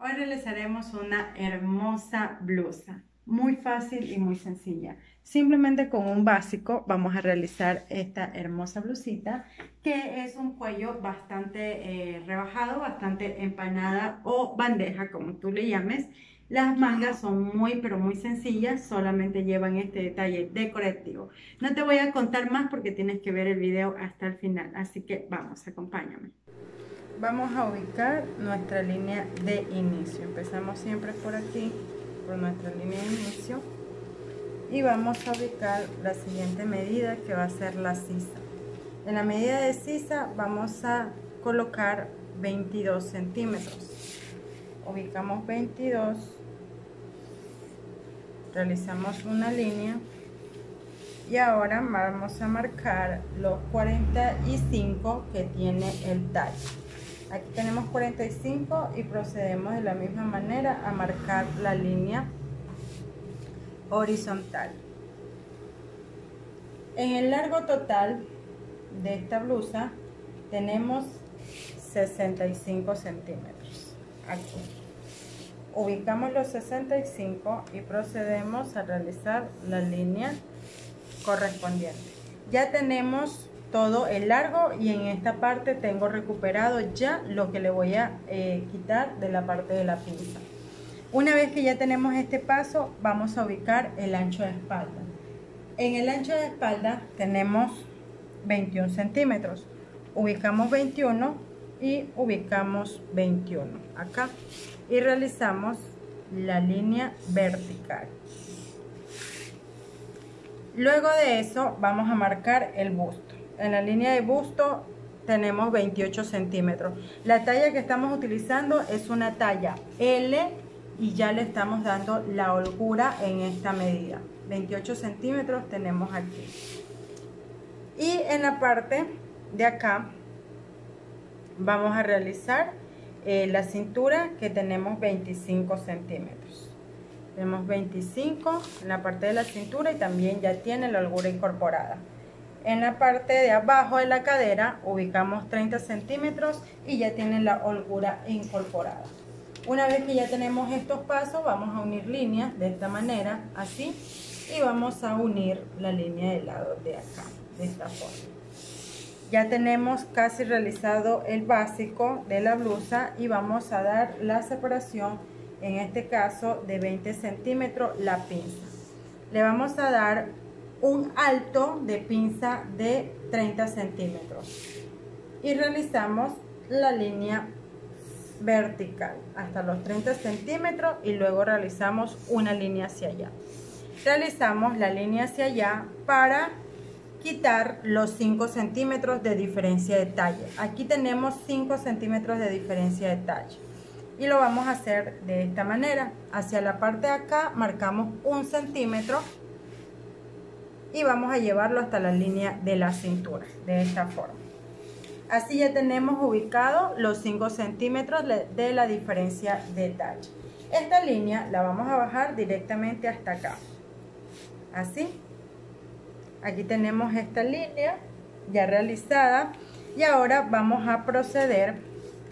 Hoy realizaremos una hermosa blusa, muy fácil y muy sencilla. Simplemente con un básico vamos a realizar esta hermosa blusita, que es un cuello bastante rebajado, bastante empanada o bandeja, como tú le llames. Las mangas son muy pero muy sencillas, solamente llevan este detalle decorativo. No te voy a contar más porque tienes que ver el video hasta el final, así que vamos, acompáñame. Vamos a ubicar nuestra línea de inicio. Empezamos siempre por aquí, por nuestra línea de inicio, y vamos a ubicar la siguiente medida, que va a ser la sisa. En la medida de sisa vamos a colocar 22 centímetros. Ubicamos 22, realizamos una línea y ahora vamos a marcar los 45 que tiene el tallo. Aquí tenemos 45 y procedemos de la misma manera a marcar la línea horizontal. En el largo total de esta blusa tenemos 65 centímetros. Aquí ubicamos los 65 y procedemos a realizar la línea correspondiente. Ya tenemos todo el largo y en esta parte tengo recuperado ya lo que le voy a quitar de la parte de la pinza. Una vez que ya tenemos este paso, vamos a ubicar el ancho de espalda. En el ancho de espalda tenemos 21 centímetros. Ubicamos 21 y ubicamos 21 acá y realizamos la línea vertical. Luego de eso vamos a marcar el busto. En la línea de busto tenemos 28 centímetros. La talla que estamos utilizando es una talla L y ya le estamos dando la holgura en esta medida. 28 centímetros tenemos aquí. Y en la parte de acá vamos a realizar la cintura, que tenemos 25 centímetros. Tenemos 25 en la parte de la cintura y también ya tiene la holgura incorporada. En la parte de abajo de la cadera ubicamos 30 centímetros y ya tiene la holgura incorporada. Una vez que ya tenemos estos pasos, vamos a unir líneas de esta manera, así, y vamos a unir la línea del lado de acá, de esta forma. Ya tenemos casi realizado el básico de la blusa y vamos a dar la separación, en este caso de 20 centímetros, la pinza. Le vamos a dar un alto de pinza de 30 centímetros y realizamos la línea vertical hasta los 30 centímetros y luego realizamos una línea hacia allá. Realizamos la línea hacia allá para quitar los 5 centímetros de diferencia de talle. Aquí tenemos 5 centímetros de diferencia de talle y lo vamos a hacer de esta manera. Hacia la parte de acá marcamos 1 centímetro y vamos a llevarlo hasta la línea de la cintura, de esta forma. Así ya tenemos ubicado los 5 centímetros de la diferencia de talle. Esta línea la vamos a bajar directamente hasta acá, así. Aquí tenemos esta línea ya realizada y ahora vamos a proceder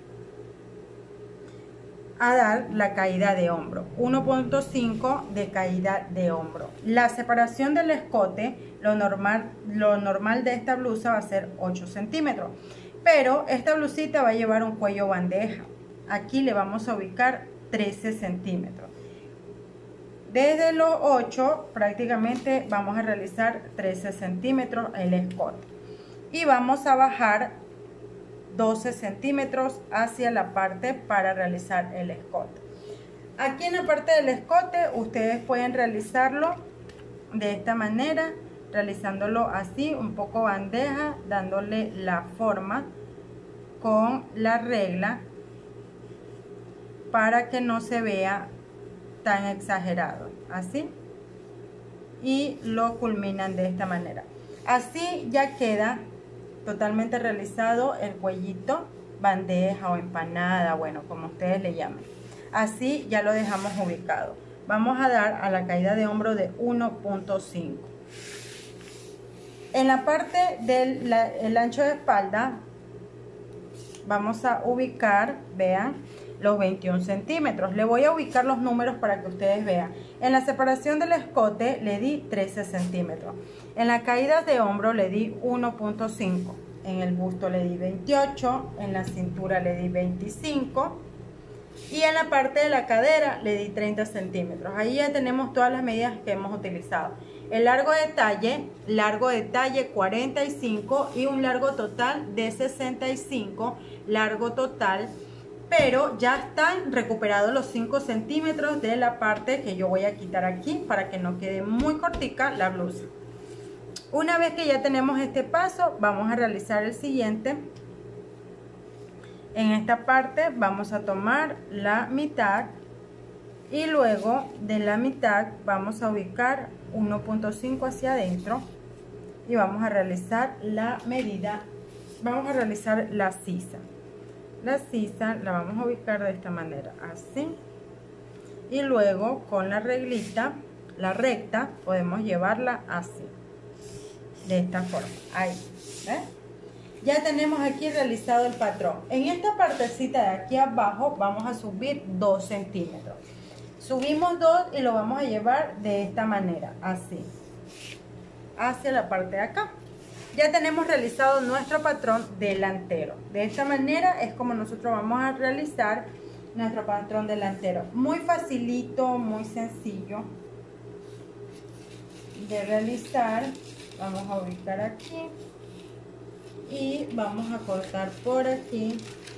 a dar la caída de hombro, 1.5 de caída de hombro. La separación del escote, lo normal de esta blusa va a ser 8 centímetros, pero esta blusita va a llevar un cuello bandeja. Aquí le vamos a ubicar 13 centímetros. Desde los 8 prácticamente vamos a realizar 13 centímetros el escote y vamos a bajar 12 centímetros hacia la parte para realizar el escote. Aquí en la parte del escote ustedes pueden realizarlo de esta manera, realizándolo así, un poco bandeja, dándole la forma con la regla para que no se vea tan exagerado, así, y lo culminan de esta manera. Así ya queda totalmente realizado el cuellito, bandeja o empanada, bueno, como ustedes le llamen. Así ya lo dejamos ubicado. Vamos a dar a la caída de hombro de 1.5. En la parte del ancho de espalda vamos a ubicar, vean, los 21 centímetros. Le voy a ubicar los números para que ustedes vean. En la separación del escote le di 13 centímetros. En la caída de hombro le di 1.5. En el busto le di 28. En la cintura le di 25. Y en la parte de la cadera le di 30 centímetros. Ahí ya tenemos todas las medidas que hemos utilizado. El largo de talle 45 y un largo total de 65, largo total, pero ya están recuperados los 5 centímetros de la parte que yo voy a quitar aquí para que no quede muy cortica la blusa. Una vez que ya tenemos este paso, vamos a realizar el siguiente. En esta parte vamos a tomar la mitad y luego de la mitad vamos a ubicar 1.5 hacia adentro y vamos a realizar la medida, vamos a realizar la sisa. La sisa la vamos a ubicar de esta manera, así, y luego con la reglita, la recta, podemos llevarla así, de esta forma, ahí, ¿ves? Ya tenemos aquí realizado el patrón. En esta partecita de aquí abajo vamos a subir 2 centímetros. Subimos 2 y lo vamos a llevar de esta manera, así, hacia la parte de acá. Ya tenemos realizado nuestro patrón delantero. De esta manera es como nosotros vamos a realizar nuestro patrón delantero. Muy facilito, muy sencillo de realizar. Vamos a ubicar aquí y vamos a cortar por aquí.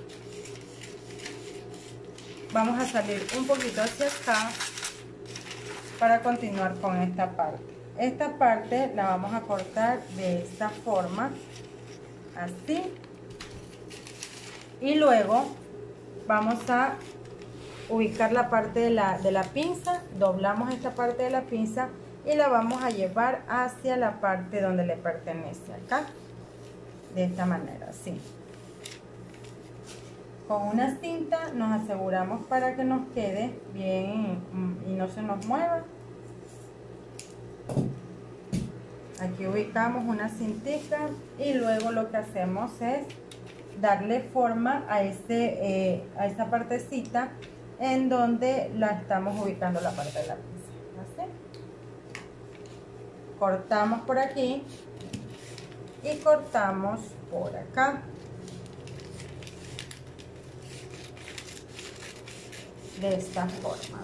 Vamos a salir un poquito hacia acá para continuar con esta parte. Esta parte la vamos a cortar de esta forma, así. Y luego vamos a ubicar la parte de la pinza, doblamos esta parte de la pinza y la vamos a llevar hacia la parte donde le pertenece, acá. De esta manera, así. Con una cinta nos aseguramos para que nos quede bien y no se nos mueva. Aquí ubicamos una cintita y luego lo que hacemos es darle forma a esta partecita en donde la estamos ubicando la parte de la pinza. ¿Así? Cortamos por aquí y cortamos por acá. De estas formas.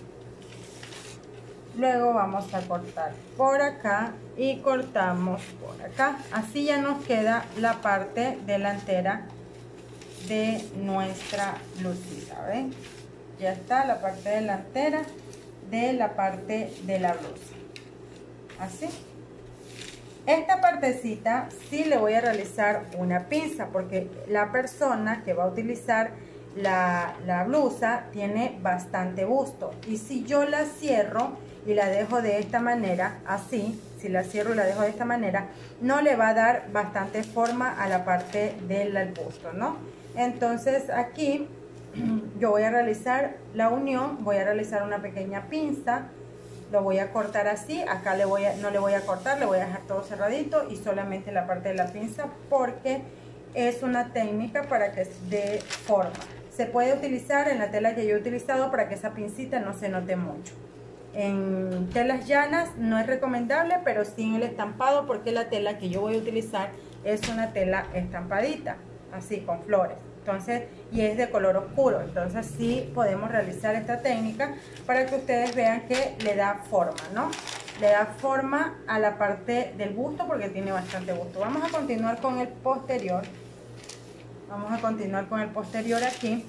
Luego vamos a cortar por acá y cortamos por acá. Así ya nos queda la parte delantera de nuestra blusita, ¿ven? Ya está la parte delantera de la parte de la blusa. Así. Esta partecita sí le voy a realizar una pinza porque la persona que va a utilizar la blusa tiene bastante busto, y si yo la cierro y la dejo de esta manera, así, si la cierro y la dejo de esta manera, no le va a dar bastante forma a la parte del busto, ¿no? Entonces aquí yo voy a realizar la unión, voy a realizar una pequeña pinza, lo voy a cortar así, acá no le voy a cortar, le voy a dejar todo cerradito y solamente la parte de la pinza porque es una técnica para que dé forma. Se puede utilizar en la tela que yo he utilizado para que esa pincita no se note mucho. En telas llanas no es recomendable, pero sí en el estampado porque la tela que yo voy a utilizar es una tela estampadita, así con flores. Entonces, y es de color oscuro, entonces sí podemos realizar esta técnica para que ustedes vean que le da forma, ¿no? Le da forma a la parte del busto porque tiene bastante busto. Vamos a continuar con el posterior. Vamos a continuar con el posterior aquí.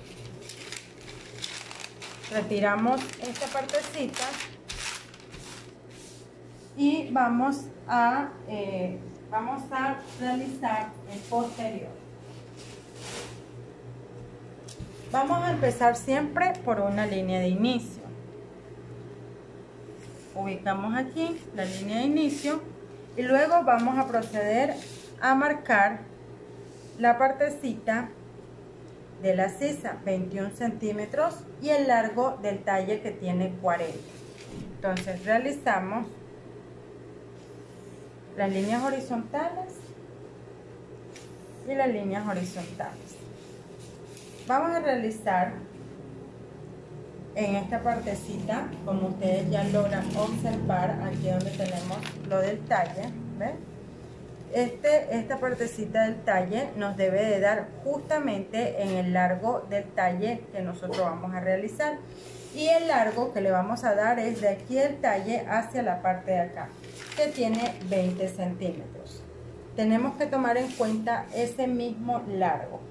Retiramos esta partecita y vamos a realizar el posterior. Vamos a empezar siempre por una línea de inicio. Ubicamos aquí la línea de inicio y luego vamos a proceder a marcar la partecita de la sisa, 21 centímetros, y el largo del talle que tiene 40. Entonces realizamos las líneas horizontales y las líneas horizontales. vamos a realizar en esta partecita, como ustedes ya logran observar, aquí donde tenemos lo del talle, ¿ven? Esta partecita del talle nos debe de dar justamente en el largo del talle que nosotros vamos a realizar, y el largo que le vamos a dar es de aquí del talle hacia la parte de acá, que tiene 20 centímetros. Tenemos que tomar en cuenta ese mismo largo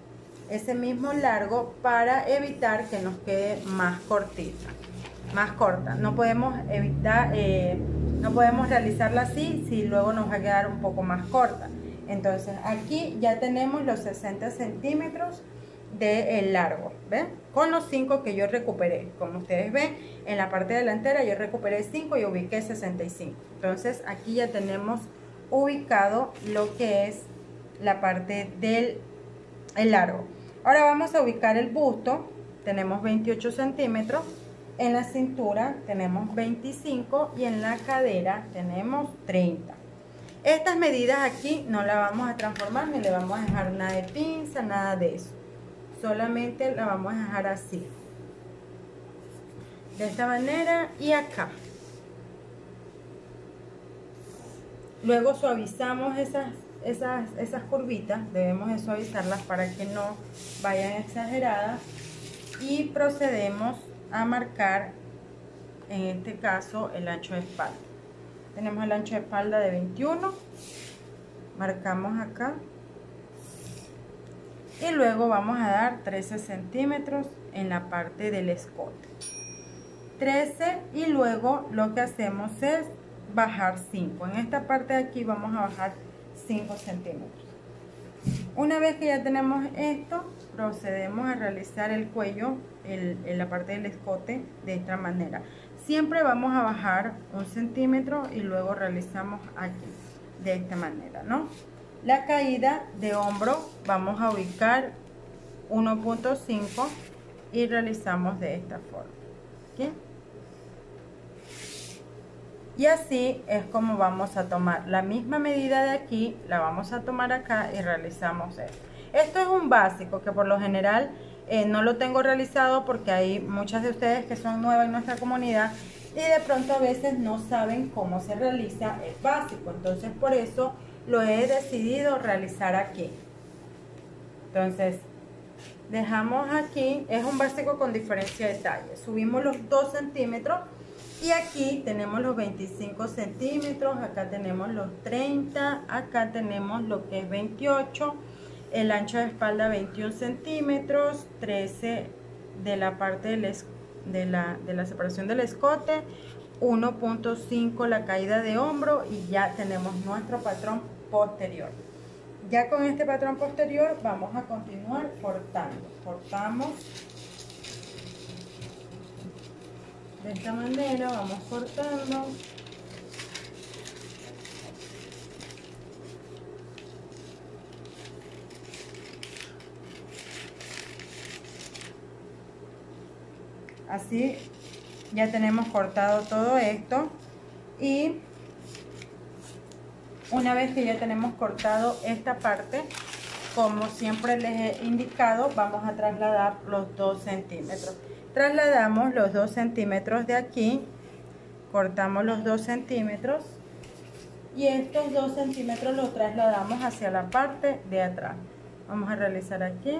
para evitar que nos quede más cortita, más corta. No podemos evitar, no podemos realizarla así si luego nos va a quedar un poco más corta. Entonces aquí ya tenemos los 60 centímetros del largo, ¿ven? Con los 5 que yo recuperé. Como ustedes ven, en la parte delantera yo recuperé 5 y ubiqué 65. Entonces aquí ya tenemos ubicado lo que es la parte del largo. Ahora vamos a ubicar el busto. Tenemos 28 centímetros. En la cintura tenemos 25 y en la cadera tenemos 30. Estas medidas aquí no las vamos a transformar ni le vamos a dejar nada de pinza, nada de eso. Solamente la vamos a dejar así, de esta manera, y acá. Luego suavizamos esas curvitas, debemos de suavizarlas para que no vayan exageradas, y procedemos a marcar, en este caso, el ancho de espalda. Tenemos el ancho de espalda de 21, marcamos acá, y luego vamos a dar 13 centímetros en la parte del escote, 13, y luego lo que hacemos es bajar 5. En esta parte de aquí vamos a bajar 5 centímetros. Una vez que ya tenemos esto, procedemos a realizar el cuello, en la parte del escote, de esta manera. Siempre vamos a bajar 1 centímetro y luego realizamos aquí, de esta manera, ¿no? La caída de hombro vamos a ubicar 1.5 y realizamos de esta forma, ¿sí? Y así es como vamos a tomar la misma medida de aquí, la vamos a tomar acá y realizamos esto. Esto es un básico que por lo general no lo tengo realizado porque hay muchas de ustedes que son nuevas en nuestra comunidad y de pronto a veces no saben cómo se realiza el básico. Entonces por eso lo he decidido realizar aquí. Entonces dejamos aquí, es un básico con diferencia de talle. Subimos los 2 centímetros. Y aquí tenemos los 25 centímetros, acá tenemos los 30, acá tenemos lo que es 28, el ancho de espalda 21 centímetros, 13 de la parte de la separación del escote, 1.5 la caída de hombro, y ya tenemos nuestro patrón posterior. Ya con este patrón posterior vamos a continuar cortando. Cortamos. De esta manera vamos cortando. Así ya tenemos cortado todo esto, y una vez que ya tenemos cortado esta parte, como siempre les he indicado, vamos a trasladar los 2 centímetros. Trasladamos los 2 centímetros de aquí, cortamos los 2 centímetros y estos 2 centímetros los trasladamos hacia la parte de atrás. Vamos a realizar aquí.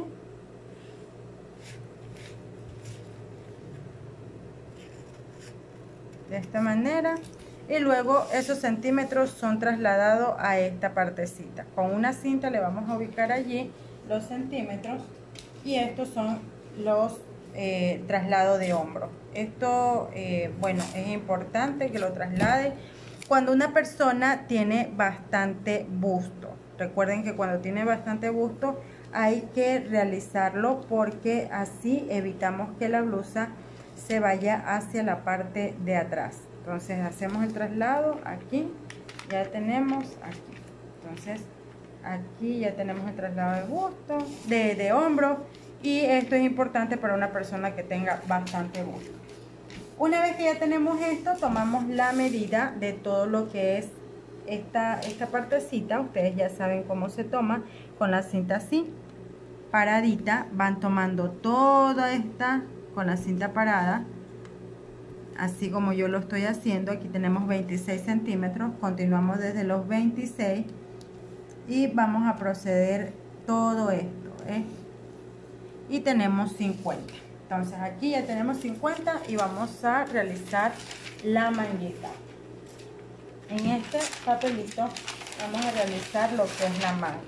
De esta manera, y luego esos centímetros son trasladados a esta partecita. Con una cinta le vamos a ubicar allí los centímetros, y estos son los traslado de hombro. Esto bueno, es importante que lo traslade cuando una persona tiene bastante busto. Recuerden que cuando tiene bastante busto hay que realizarlo, porque así evitamos que la blusa se vaya hacia la parte de atrás. Entonces hacemos el traslado aquí, ya tenemos aquí. Entonces aquí ya tenemos el traslado de busto, de hombro. Y esto es importante para una persona que tenga bastante busto. Una vez que ya tenemos esto, tomamos la medida de todo lo que es esta partecita. Ustedes ya saben cómo se toma, con la cinta así. paradita, van tomando toda esta con la cinta parada, así como yo lo estoy haciendo. Aquí tenemos 26 centímetros, continuamos desde los 26 y vamos a proceder todo esto, y tenemos 50. Entonces aquí ya tenemos 50 y vamos a realizar la manguita. En este papelito vamos a realizar lo que es la manga.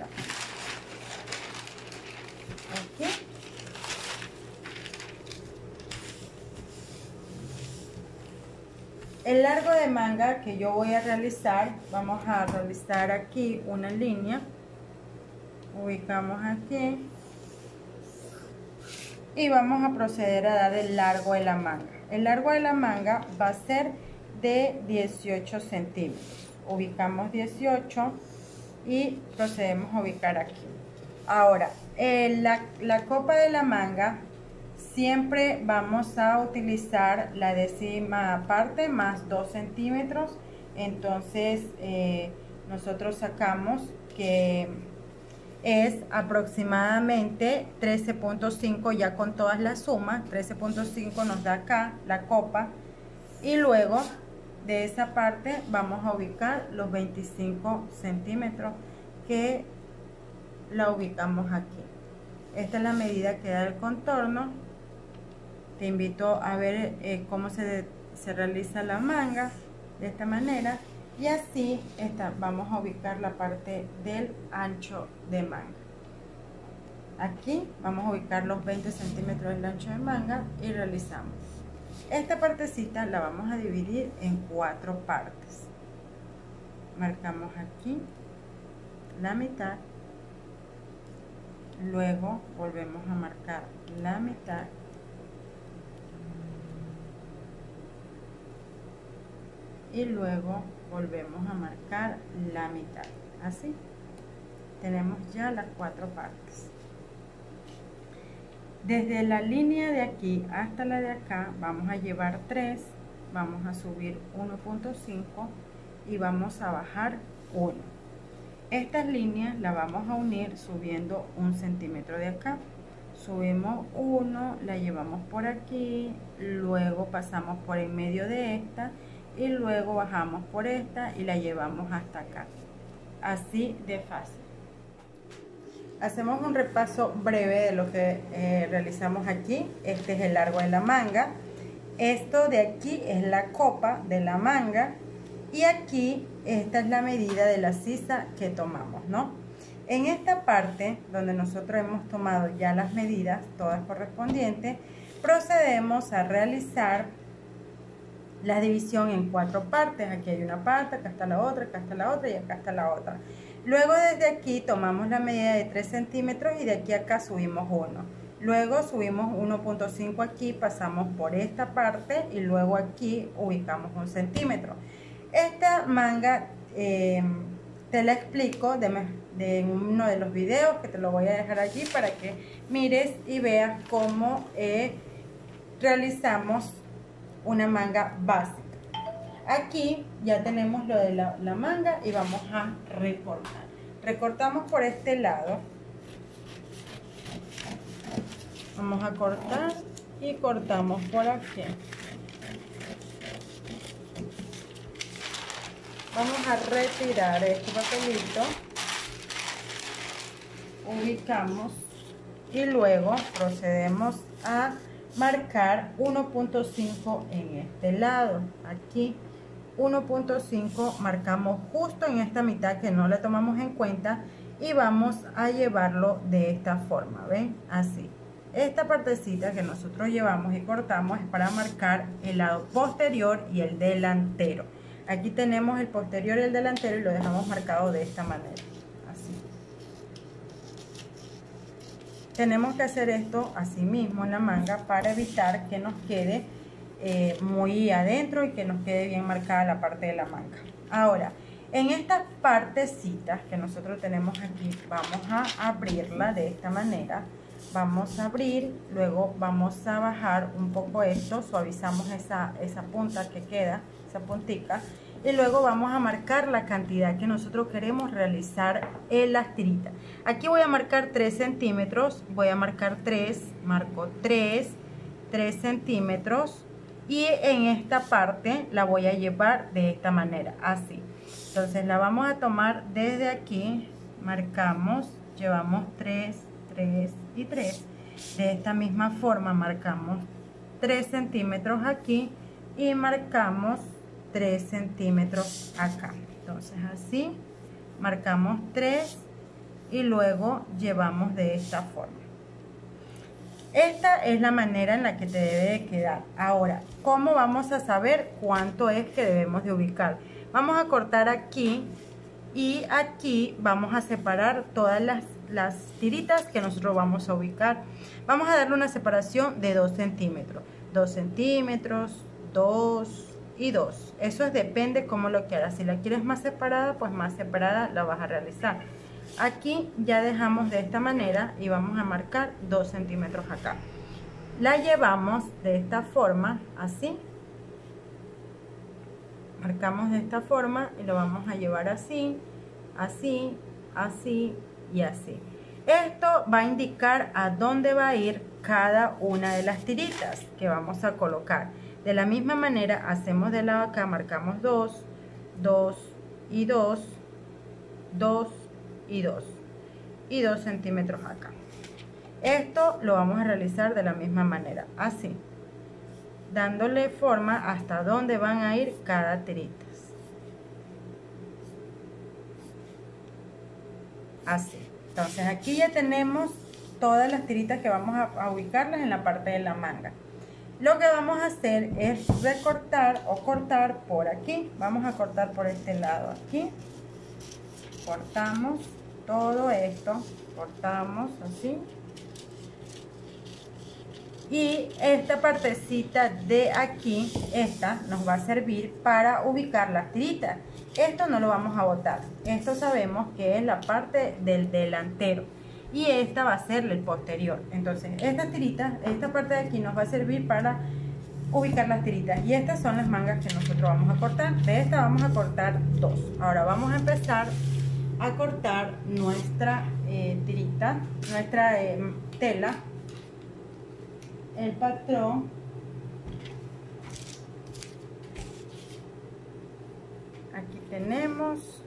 Aquí. El largo de manga que yo voy a realizar, vamos a realizar aquí una línea. Ubicamos aquí. Y vamos a proceder a dar el largo de la manga. El largo de la manga va a ser de 18 centímetros. Ubicamos 18 y procedemos a ubicar aquí. Ahora, la copa de la manga siempre vamos a utilizar la décima parte más 2 centímetros. Entonces nosotros sacamos que es aproximadamente 13.5 ya con todas las sumas. 13.5 nos da acá la copa, y luego de esa parte vamos a ubicar los 25 centímetros que la ubicamos aquí. Esta es la medida que da el contorno. Te invito a ver cómo se realiza la manga de esta manera, y así vamos a ubicar la parte del ancho de manga. Aquí vamos a ubicar los 20 centímetros del ancho de manga y realizamos. Esta partecita la vamos a dividir en 4 partes. Marcamos aquí la mitad, luego volvemos a marcar la mitad, y luego volvemos a marcar la mitad. Así tenemos ya las 4 partes. Desde la línea de aquí hasta la de acá vamos a llevar 3, vamos a subir 1.5 y vamos a bajar 1. Estas líneas las vamos a unir subiendo 1 centímetro de acá. Subimos 1, la llevamos por aquí, luego pasamos por en medio de esta y luego bajamos por esta y la llevamos hasta acá. Así de fácil. Hacemos un repaso breve de lo que realizamos aquí. Este es el largo de la manga. Esto de aquí es la copa de la manga. Y aquí esta es la medida de la sisa que tomamos, ¿no? En esta parte donde nosotros hemos tomado ya las medidas, todas correspondientes, procedemos a realizar la división en 4 partes. Aquí hay una parte, acá está la otra, acá está la otra y acá está la otra. Luego desde aquí tomamos la medida de 3 centímetros y de aquí a acá subimos 1. Luego subimos 1.5 aquí, pasamos por esta parte y luego aquí ubicamos 1 centímetro. Esta manga te la explico en uno de los videos, que te lo voy a dejar allí para que mires y veas cómo realizamos una manga básica. Aquí ya tenemos lo de la manga y vamos a recortar. Recortamos por este lado. Vamos a cortar y cortamos por aquí. Vamos a retirar este papelito. Ubicamos y luego procedemos a marcar 1.5 en este lado. Aquí 1.5 marcamos justo en esta mitad que no le tomamos en cuenta y vamos a llevarlo de esta forma, ¿ven? Así. Esta partecita que nosotros llevamos y cortamos es para marcar el lado posterior y el delantero. Aquí tenemos el posterior y el delantero y lo dejamos marcado de esta manera. Así. Tenemos que hacer esto así mismo en la manga para evitar que nos quede muy adentro y que nos quede bien marcada la parte de la manga. Ahora, en estas partecitas que nosotros tenemos aquí, vamos a abrirla de esta manera. Vamos a abrir, luego vamos a bajar un poco esto, suavizamos esa punta que queda, esa puntica, y luego vamos a marcar la cantidad que nosotros queremos realizar en las tiritas. Aquí voy a marcar 3 centímetros, voy a marcar 3, marco 3 centímetros, y en esta parte la voy a llevar de esta manera, así. Entonces la vamos a tomar desde aquí, marcamos, llevamos 3, 3 y 3. De esta misma forma marcamos 3 centímetros aquí y marcamos 3 centímetros acá. Entonces así marcamos 3 y luego llevamos de esta forma. Esta es la manera en la que te debe de quedar. Ahora, ¿cómo vamos a saber cuánto es que debemos de ubicar? Vamos a cortar aquí y aquí vamos a separar todas las tiritas que nosotros vamos a ubicar. Vamos a darle una separación de 2 centímetros. 2 centímetros, 2 y 2. Eso depende cómo lo quieras. Si la quieres más separada, pues más separada la vas a realizar. Aquí ya dejamos de esta manera y vamos a marcar 2 centímetros acá. La llevamos de esta forma, así. Marcamos de esta forma y lo vamos a llevar así, así, así y así. Esto va a indicar a dónde va a ir cada una de las tiritas que vamos a colocar. De la misma manera hacemos de lado acá, marcamos 2, 2 y 2, 2 y 2 y 2 centímetros acá. Esto lo vamos a realizar de la misma manera, así, dándole forma hasta dónde van a ir cada tirita. Así. Entonces aquí ya tenemos todas las tiritas que vamos a ubicarlas en la parte de la manga. Lo que vamos a hacer es recortar o cortar por aquí. Vamos a cortar por este lado aquí. Cortamos todo esto, cortamos así. Y esta partecita de aquí, esta nos va a servir para ubicar las tiritas. Esto no lo vamos a botar. Esto sabemos que es la parte del delantero. Y esta va a ser el posterior. Entonces, estas tiritas, esta parte de aquí nos va a servir para ubicar las tiritas. Y estas son las mangas que nosotros vamos a cortar. De esta vamos a cortar 2. Ahora vamos a empezar a cortar nuestra tirita, nuestra tela. El patrón, aquí tenemos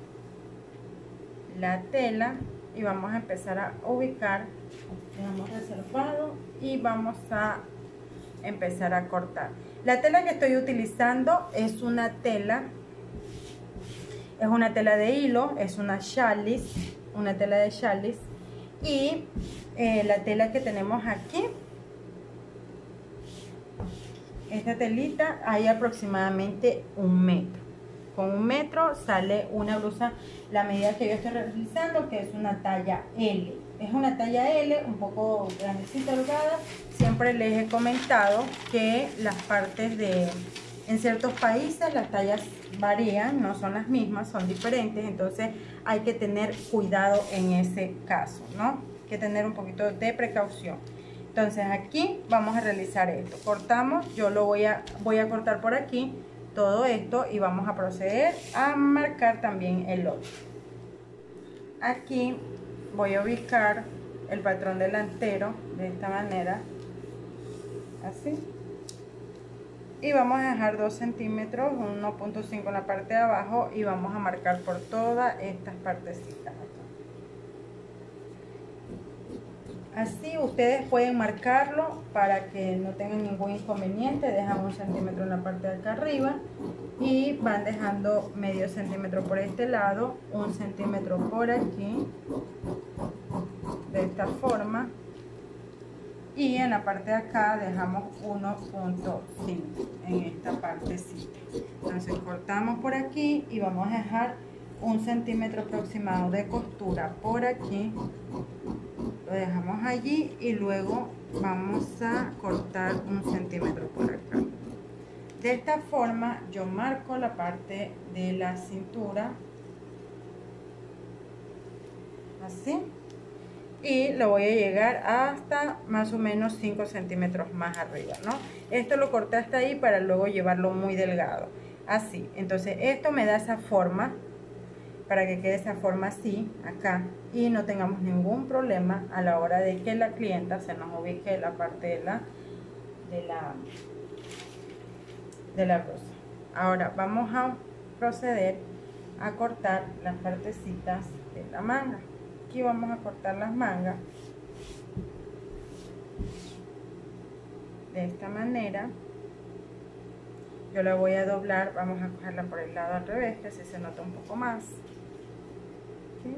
la tela y vamos a empezar a ubicar. Dejamos reservado y vamos a empezar a cortar. La tela que estoy utilizando es una tela de hilo, es una challis, una tela de challis, y la tela que tenemos aquí, esta telita, hay aproximadamente 1 metro. Con 1 metro sale una blusa, la medida que yo estoy realizando, que es una talla L. Es una talla L, un poco grandecita, holgada. Siempre les he comentado que las partes en ciertos países las tallas varían, no son las mismas, son diferentes. Entonces hay que tener cuidado en ese caso, ¿no? Hay que tener un poquito de precaución. Entonces aquí vamos a realizar esto. Cortamos, yo lo voy a cortar por aquí todo esto y vamos a proceder a marcar también el otro. Aquí voy a ubicar el patrón delantero de esta manera, así. Y vamos a dejar 2 centímetros, 1.5 en la parte de abajo y vamos a marcar por todas estas partecitas. Así ustedes pueden marcarlo para que no tengan ningún inconveniente. Dejan 1 centímetro en la parte de acá arriba y van dejando medio centímetro por este lado, 1 centímetro por aquí, de esta forma, y en la parte de acá dejamos 1.5 en esta partecita. Entonces cortamos por aquí y vamos a dejar 1 centímetro aproximado de costura por aquí. Lo dejamos allí y luego vamos a cortar 1 centímetro por acá. De esta forma yo marco la parte de la cintura, así, y lo voy a llegar hasta más o menos 5 centímetros más arriba, ¿no? Esto lo corté hasta ahí para luego llevarlo muy delgado. así. Entonces esto me da esa forma, para que quede esa forma así acá y no tengamos ningún problema a la hora de que la clienta se nos ubique la parte de la blusa. Ahora vamos a proceder a cortar las partecitas de la manga. Aquí vamos a cortar las mangas de esta manera. Yo la voy a doblar, vamos a cogerla por el lado al revés, que así se nota un poco más. ¿Sí?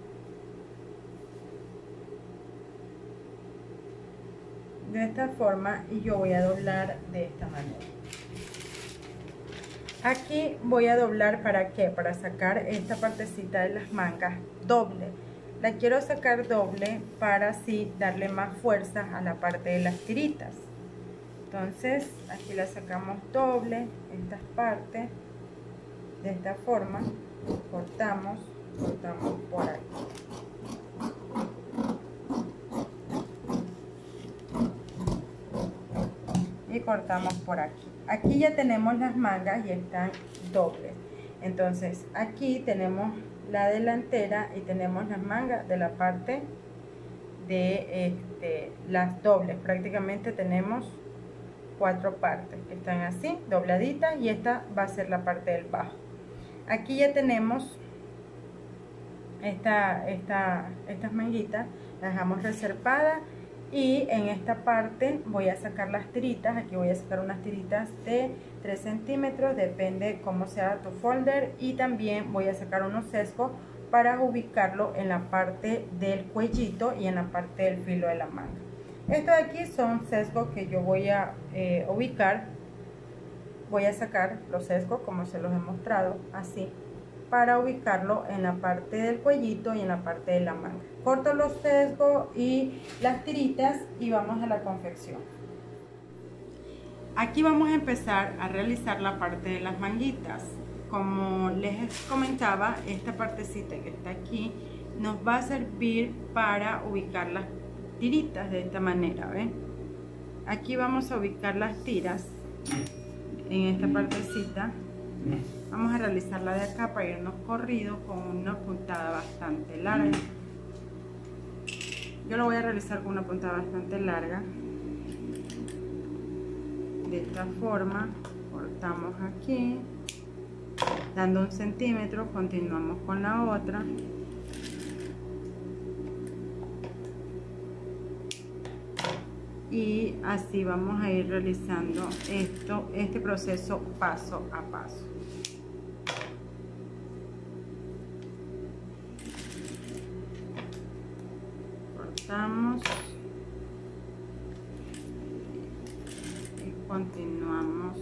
De esta forma, y yo voy a doblar de esta manera. Aquí voy a doblar, ¿para qué? Para sacar esta partecita de las mangas doble. La quiero sacar doble para así darle más fuerza a la parte de las tiritas. Entonces aquí la sacamos doble, estas partes, de esta forma, cortamos por aquí. Y cortamos por aquí. Aquí ya tenemos las mangas y están dobles. Entonces aquí tenemos la delantera y tenemos las mangas de la parte de las dobles. Prácticamente tenemos 4 partes que están así dobladitas y esta va a ser la parte del bajo. Aquí ya tenemos estas manguitas, las dejamos reservadas y en esta parte voy a sacar las tiritas. Aquí voy a sacar unas tiritas de 3 centímetros, depende cómo sea tu folder, y también voy a sacar unos sesgos para ubicarlo en la parte del cuellito y en la parte del filo de la manga. Estos de aquí son sesgos que yo voy a ubicar. Voy a sacar los sesgos como se los he mostrado, así, para ubicarlo en la parte del cuellito y en la parte de la manga. Corto los sesgos y las tiritas y vamos a la confección. Aquí vamos a empezar a realizar la parte de las manguitas. Como les comentaba, esta partecita que está aquí nos va a servir para ubicar las tiritas de esta manera, ¿ven? Aquí vamos a ubicar las tiras en esta partecita. Vamos a realizarla de acá para irnos corrido con una puntada bastante larga. Yo lo voy a realizar con una puntada bastante larga. De esta forma, cortamos aquí, dando 1 centímetro, continuamos con la otra. Y así vamos a ir realizando este proceso paso a paso. Cortamos y continuamos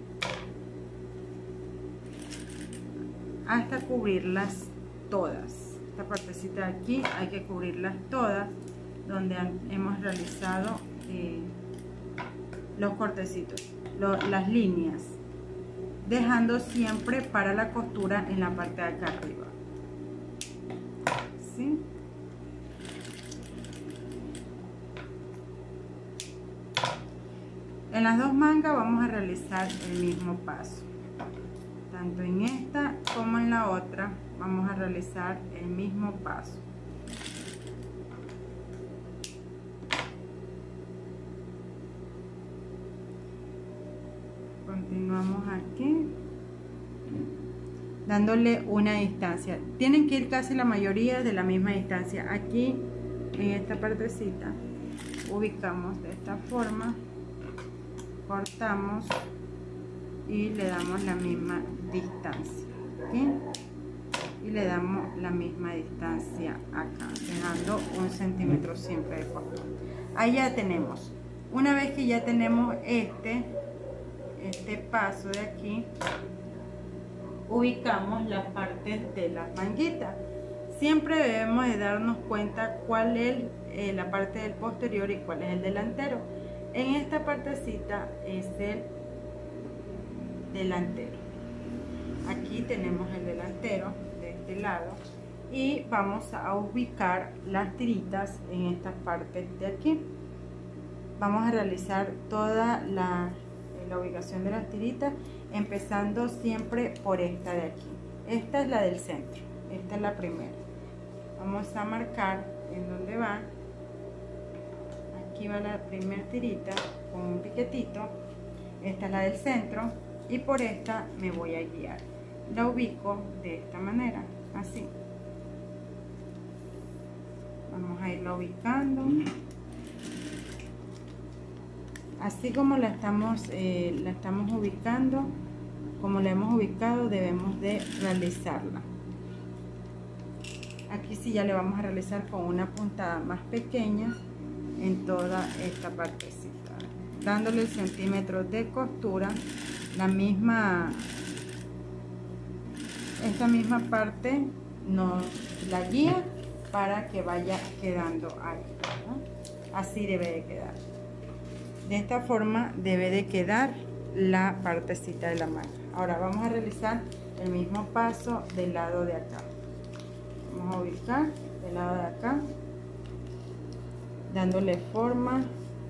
hasta cubrirlas todas. Esta partecita de aquí hay que cubrirlas todas, donde hemos realizado los cortecitos, las líneas, dejando siempre para la costura en la parte de acá arriba. ¿Sí? En las dos mangas vamos a realizar el mismo paso. Tanto en esta como en la otra vamos a realizar el mismo paso. Continuamos aquí, dándole una distancia. Tienen que ir casi la mayoría de la misma distancia. Aquí en esta partecita ubicamos de esta forma, cortamos y le damos la misma distancia, ¿sí? Y le damos la misma distancia acá, dejando 1 centímetro siempre de costura. Ahí ya tenemos. Una vez que ya tenemos este paso de aquí, ubicamos las partes de las manguitas. Siempre debemos de darnos cuenta cuál es la parte del posterior y cuál es el delantero. En esta partecita es el delantero. Aquí tenemos el delantero de este lado y vamos a ubicar las tiritas en estas partes de aquí. Vamos a realizar toda la ubicación de las tiritas empezando siempre por esta de aquí. Esta es la del centro, esta es la primera. Vamos a marcar en donde va. Aquí va la primera tirita con un piquetito. Esta es la del centro y por esta me voy a guiar. La ubico de esta manera, así. Vamos a irla ubicando. Así como la estamos ubicando, como la hemos ubicado, debemos de realizarla. Aquí sí ya le vamos a realizar con una puntada más pequeña en toda esta partecita, dándole el centímetro de costura, esta misma parte nos la guía para que vaya quedando ahí, ¿no? Así debe de quedar. De esta forma debe de quedar la partecita de la manga. Ahora vamos a realizar el mismo paso del lado de acá. Vamos a ubicar del lado de acá, dándole forma.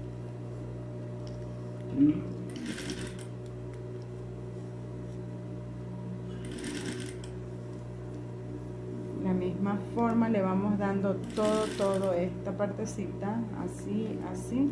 La misma forma le vamos dando todo esta partecita, así, así.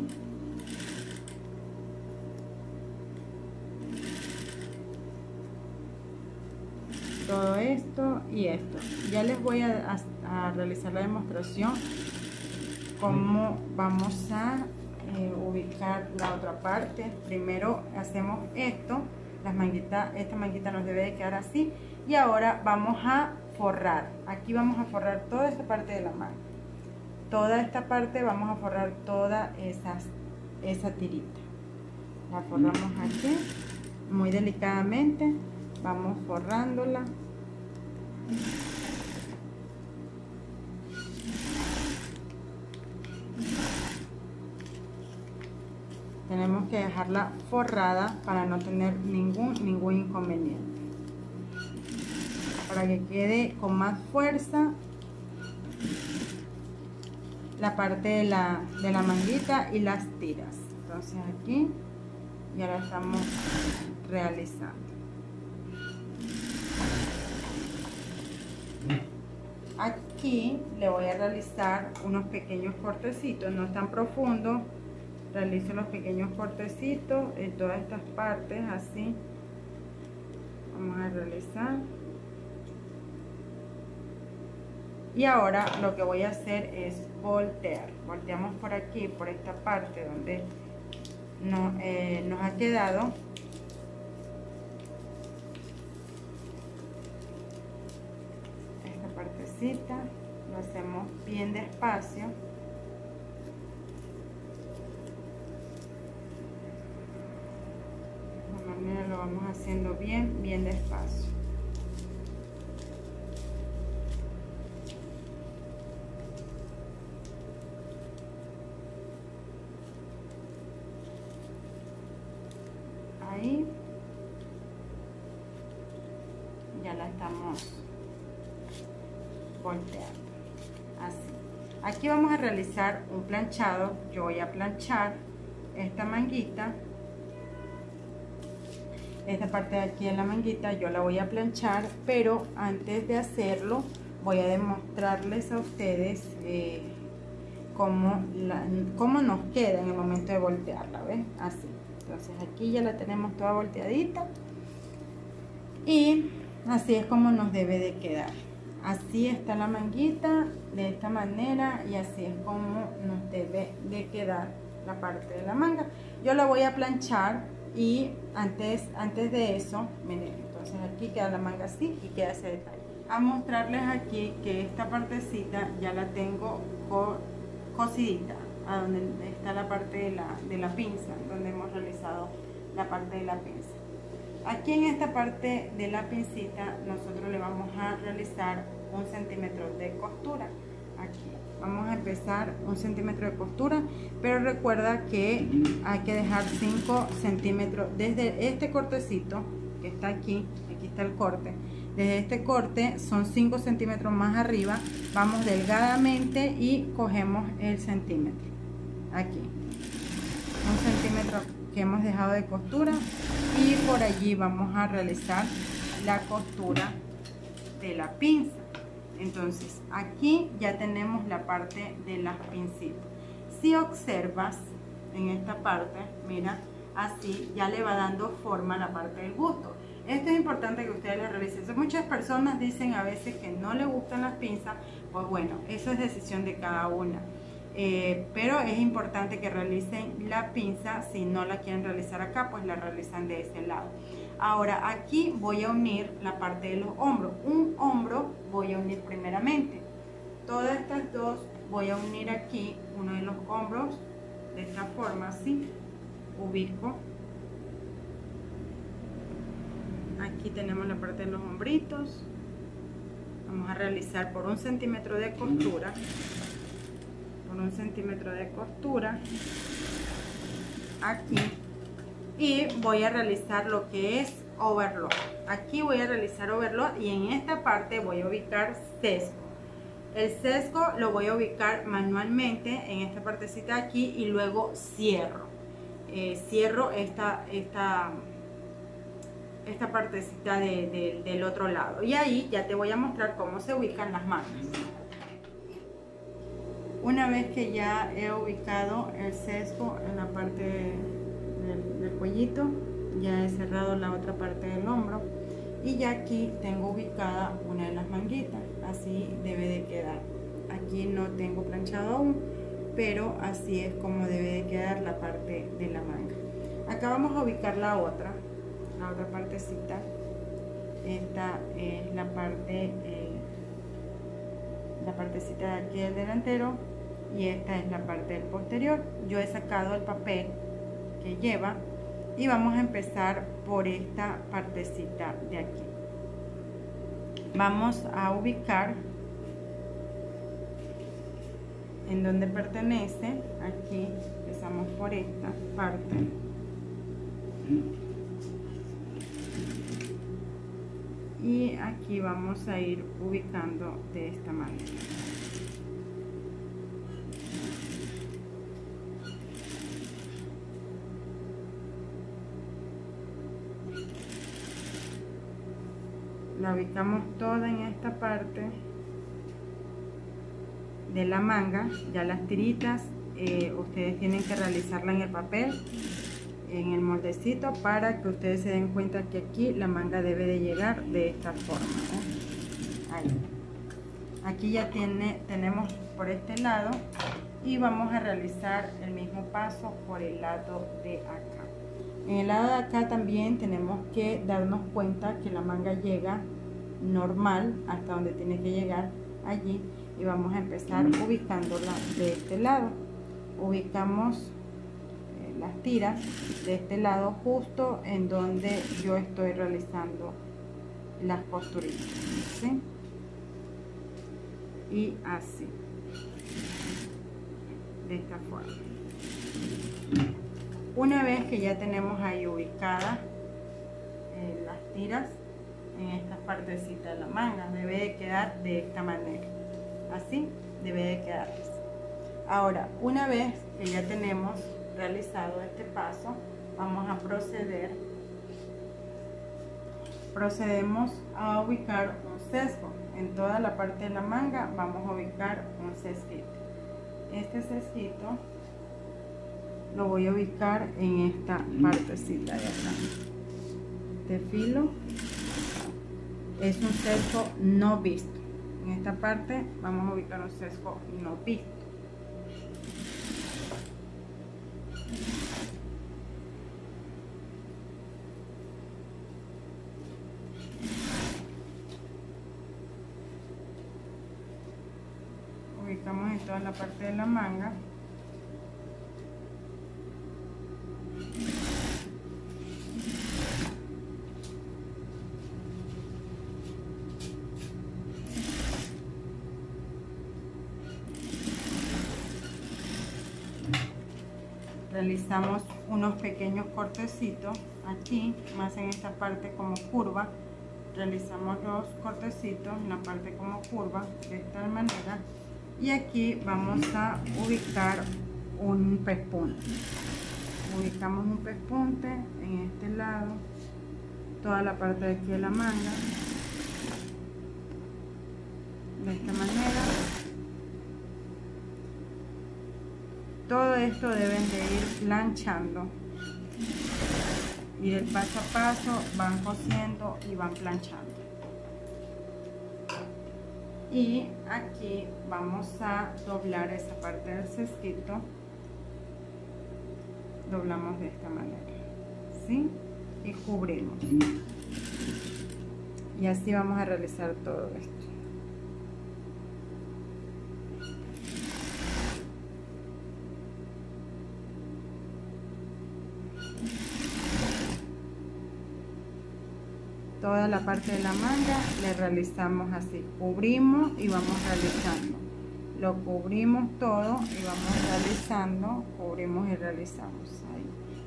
Todo esto y esto. Ya les voy a realizar la demostración cómo vamos a ubicar la otra parte. Primero hacemos esto, esta manguita nos debe de quedar así, y ahora vamos a forrar. Aquí vamos a forrar toda esta parte de la manga, toda esta parte vamos a forrar toda esa tirita. La forramos aquí muy delicadamente, vamos forrándola. Tenemos que dejarla forrada para no tener ningún inconveniente, para que quede con más fuerza la parte de la manguita y las tiras. Entonces aquí ya la estamos realizando. Aquí le voy a realizar unos pequeños cortecitos, no tan profundos. Realizo los pequeños cortecitos en todas estas partes, así. Vamos a realizar. Y ahora lo que voy a hacer es voltear. Volteamos por aquí, por esta parte donde nos ha quedado. Esta partecita lo hacemos bien despacio. Lo vamos haciendo bien despacio. Ahí ya la estamos volteando, así. Aquí vamos a realizar un planchado. Yo voy a planchar esta manguita. Esta parte de aquí de la manguita yo la voy a planchar, pero antes de hacerlo voy a demostrarles a ustedes cómo nos queda en el momento de voltearla, ¿ven? Así. Entonces aquí ya la tenemos toda volteadita y así es como nos debe de quedar. Así está la manguita, de esta manera, y así es como nos debe de quedar la parte de la manga. Yo la voy a planchar. Y antes de eso, miren, entonces aquí queda la manga así y queda ese detalle. A mostrarles aquí que esta partecita ya la tengo cosidita, a donde está la parte de la pinza, donde hemos realizado la parte de la pinza. Aquí en esta parte de la pincita nosotros le vamos a realizar 1 centímetro de costura. Aquí vamos a empezar 1 centímetro de costura, pero recuerda que hay que dejar 5 centímetros desde este cortecito que está aquí está el corte. Desde este corte son 5 centímetros más arriba, vamos delgadamente y cogemos el centímetro aquí, 1 centímetro que hemos dejado de costura y por allí vamos a realizar la costura de la pinza. Entonces aquí ya tenemos la parte de las pincitas. Si observas en esta parte, mira, así ya le va dando forma a la parte del busto. Esto es importante que ustedes lo realicen. Muchas personas dicen a veces que no les gustan las pinzas. Pues bueno, eso es decisión de cada una. Pero es importante que realicen la pinza. Si no la quieren realizar acá, pues la realizan de ese lado. Ahora aquí voy a unir la parte de los hombros. Un hombro voy a unir primeramente. Todas estas dos voy a unir aquí uno de los hombros de esta forma, así. Ubico. Aquí tenemos la parte de los hombritos. Vamos a realizar por 1 centímetro de costura. Por 1 centímetro de costura. Aquí. Y voy a realizar lo que es overlock. Aquí voy a realizar overlock y en esta parte voy a ubicar sesgo. El sesgo lo voy a ubicar manualmente en esta partecita de aquí y luego cierro. Cierro esta partecita del otro lado. Y ahí ya te voy a mostrar cómo se ubican las mangas. Una vez que ya he ubicado el sesgo en la parte del cuellito, ya he cerrado la otra parte del hombro y ya aquí tengo ubicada una de las manguitas. Así debe de quedar. Aquí no tengo planchado aún, pero así es como debe de quedar la parte de la manga. Acá vamos a ubicar la otra partecita. Esta es la partecita de aquí del delantero y esta es la parte del posterior. Yo he sacado el papel que lleva y vamos a empezar por esta partecita de aquí. Vamos a ubicar en donde pertenece. Aquí empezamos por esta parte y aquí vamos a ir ubicando de esta manera. La ubicamos toda en esta parte de la manga. Ya las tiritas ustedes tienen que realizarla en el papel, en el moldecito, para que ustedes se den cuenta que aquí la manga debe de llegar de esta forma, ¿eh? Ahí. Aquí ya tenemos por este lado y vamos a realizar el mismo paso por el lado de acá. En el lado de acá también tenemos que darnos cuenta que la manga llega normal hasta donde tiene que llegar, allí, y vamos a empezar ubicándola de este lado. Ubicamos las tiras de este lado justo en donde yo estoy realizando las costuritas, ¿sí? Y así, de esta forma. Una vez que ya tenemos ahí ubicadas las tiras en esta partecita de la manga, debe de quedar de esta manera, así debe de quedar. Ahora, una vez que ya tenemos realizado este paso, vamos a procedemos a ubicar un sesgo. En toda la parte de la manga vamos a ubicar un sesguito. Este sesguito lo voy a ubicar en esta partecita de acá. Este filo es un sesgo no visto. En esta parte vamos a ubicar un sesgo no visto. Ubicamos en toda la parte de la manga. Realizamos unos pequeños cortecitos aquí, más en esta parte como curva. Realizamos los cortecitos en la parte como curva de esta manera, y aquí vamos a ubicar un pespunte. ubicamos un pespunte en este lado, toda la parte de aquí de la manga, de esta manera. Todo esto deben de ir planchando, ir el paso a paso, van cosiendo y van planchando. Y aquí vamos a doblar esa parte del cestito, doblamos de esta manera, ¿sí? Y cubrimos, y así vamos a realizar todo esto. Toda la parte de la manga le realizamos así, cubrimos y vamos realizando, lo cubrimos todo y vamos realizando, cubrimos y realizamos ahí,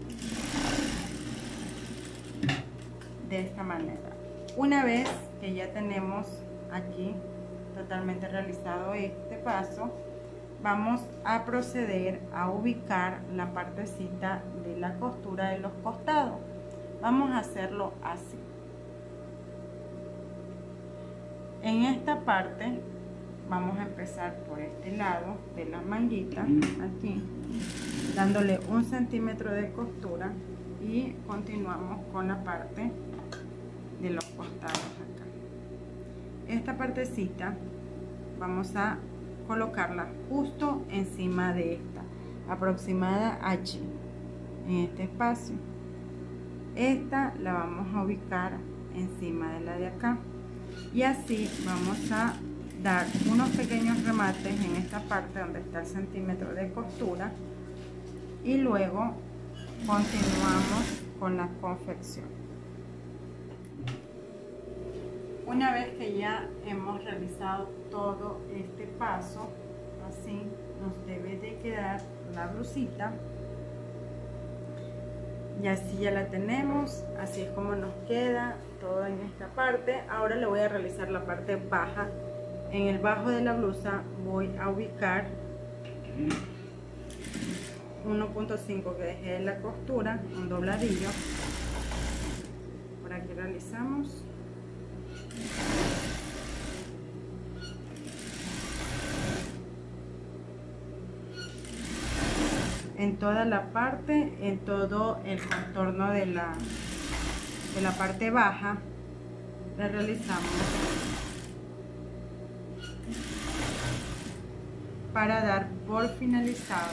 de esta manera. Una vez que ya tenemos aquí totalmente realizado este paso, vamos a proceder a ubicar la partecita de la costura de los costados. Vamos a hacerlo así. En esta parte vamos a empezar por este lado de la manguita, aquí, dándole 1 centímetro de costura, y continuamos con la parte de los costados acá. Esta partecita vamos a colocarla justo encima de esta, aproximada allí, en este espacio. Esta la vamos a ubicar encima de la de acá. Y así vamos a dar unos pequeños remates en esta parte donde está el centímetro de costura, y luego continuamos con la confección. Una vez que ya hemos realizado todo este paso, así nos debe de quedar la blusita. Y así ya la tenemos, así es como nos queda todo en esta parte. Ahora le voy a realizar la parte baja. En el bajo de la blusa voy a ubicar 1.5 que dejé de la costura, un dobladillo. Por aquí realizamos. En toda la parte, en todo el contorno de la parte baja, le realizamos para dar por finalizado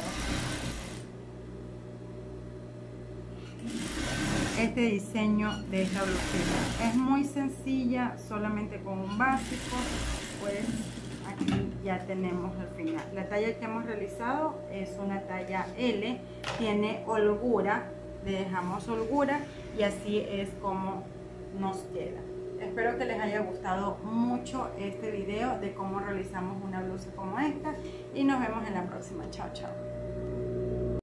este diseño de esta blusita. Es muy sencilla, solamente con un básico, pues aquí ya tenemos el final. La talla que hemos realizado es una talla L, tiene holgura, le dejamos holgura y así es como nos queda. Espero que les haya gustado mucho este video de cómo realizamos una blusa como esta, y nos vemos en la próxima. Chao, chao.